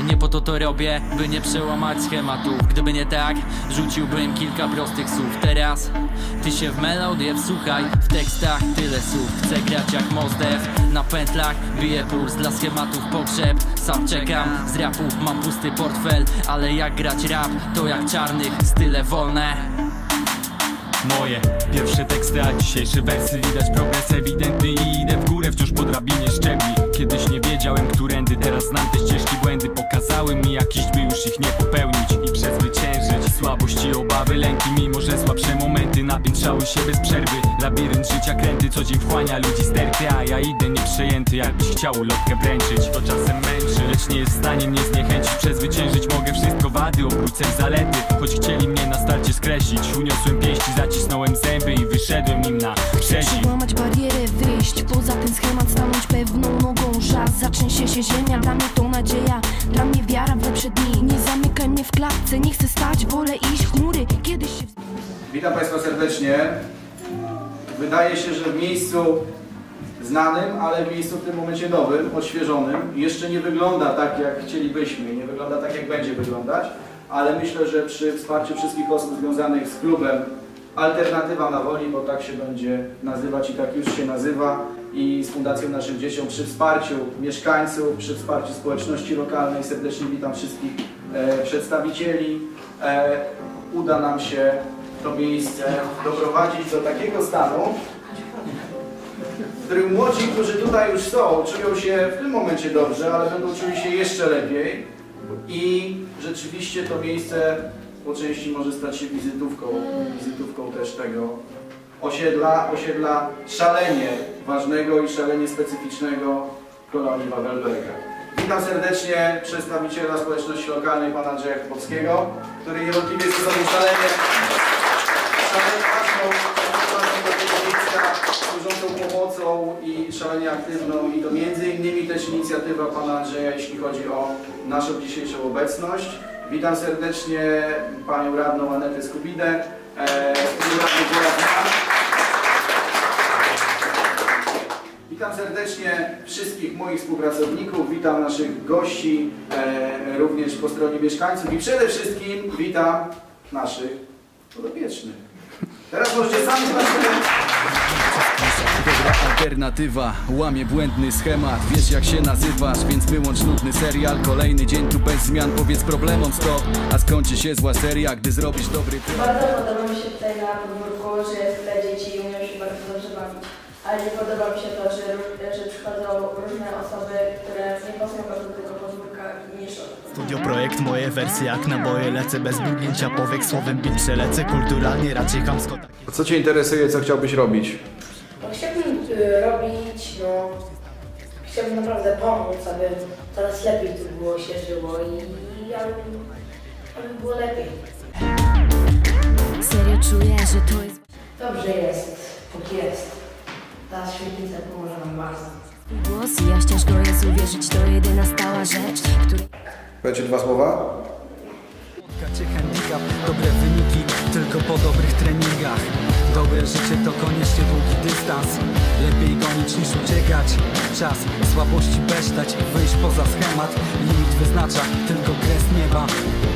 Nie po to robię, by nie przełamać schematów. Gdyby nie tak, rzuciłbym kilka prostych słów. Teraz ty się w melodię wsłuchaj, w tekstach tyle słów. Chcę grać jak Mos Def, na pętlach bije puls, dla schematów pogrzeb. Sam czekam, z rapu mam pusty portfel, ale jak grać rap, to jak Czarnych, style wolne. Moje pierwsze teksty, a dzisiejsze wersy. Widać progres ewidentny i idę w górę wciąż po drabinie szczebli. Kiedyś nie wiedziałem, którędy, teraz znam te ścieżki. Błędy pokazały mi jak iść, by już ich nie popełnić i przezwyciężyć słabości, obawy, lęki. Mimo że słabsze momenty napiętrzały się bez przerwy. Labirynt życia kręty, co dzień wchłania ludzi sterty. A ja idę nieprzejęty, jakbyś chciał ulotkę wręczyć. To czasem męczy, lecz nie jest w stanie mnie zniechęcić. Przezwyciężyć mogę wszystko wady, obrócę w zalety. Choć chcieli mnie na starcie skreślić, uniosłem pięści, zacisnąłem zęby i wyszedłem nim na przeciw. Przełamać barierę, wyjść poza ten schemat, stanąć pewną nogą. Żas, zatrzęsie się ziemia, dla mnie to nadzieja, dla mnie wiara w lepsze dni. Nie zamykaj mnie w klatce, nie chcę stać, wolę iść. Chmury kiedyś się... Witam Państwa serdecznie. Wydaje się, że w miejscu znanym, ale w miejscu w tym momencie nowym, odświeżonym. Jeszcze nie wygląda tak, jak chcielibyśmy, nie wygląda tak, jak będzie wyglądać, ale myślę, że przy wsparciu wszystkich osób związanych z klubem Alternatywa na Woli, bo tak się będzie nazywać i tak już się nazywa, i z Fundacją Naszym Dzieciom, przy wsparciu mieszkańców, przy wsparciu społeczności lokalnej, serdecznie witam wszystkich przedstawicieli. Uda nam się to miejsce doprowadzić do takiego stanu, w którym młodzi, którzy tutaj już są, czują się w tym momencie dobrze, ale będą czuli się jeszcze lepiej i rzeczywiście to miejsce po części może stać się wizytówką też tego osiedla szalenie ważnego i szalenie specyficznego kolonii Wawelberga. Witam serdecznie przedstawiciela społeczności lokalnej, pana Andrzeja Chybowskiego, który niewątpliwie jest osobą szalenie ważną do tego miejsca, służącą pomocą i szalenie aktywną, i to między innymi też inicjatywa pana Andrzeja, jeśli chodzi o naszą dzisiejszą obecność. Witam serdecznie panią radną Anetę Skubidę, Witam serdecznie wszystkich moich współpracowników, witam naszych gości, również po stronie mieszkańców i przede wszystkim witam naszych podopiecznych. Teraz możecie sami Dobra alternatywa, łamie błędny schemat. Wiesz jak się nazywasz, więc wyłącz nudny serial. Kolejny dzień tu bez zmian, powiedz problemom stop. A skończy się zła seria, gdy zrobisz dobry film. Bardzo podoba mi się tutaj na podwórku, że jest tyle dzieci i umiem się bardzo dobrze bawić. Ale nie podoba mi się to, że przychodzą różne osoby, które nie pasują do tego podwórka i niszczą. Studio Projekt, moje wersje jak naboje. Lecę bez mrugnięcia powiek, słowem bit przelecę. Kulturalnie raczej chamsko. Co Cię interesuje, co chciałbyś robić? Chciałbym robić, chciałbym naprawdę pomóc, aby coraz lepiej tu było, się żyło i aby było lepiej. Serio czuję, że to jest... Dobrze jest, póki jest. Ta świetlica pomoże nam bardzo. Głos i ja ciężko jest uwierzyć, to jedyna stała rzecz, której... Powiecie dwa słowa? Handicap, dobre wyniki tylko po dobrych treningach. Dobre życie to koniecznie długi dystans. Lepiej gonić niż uciekać. Czas słabości besztać, wyjść poza schemat. Limit wyznacza tylko kres nieba.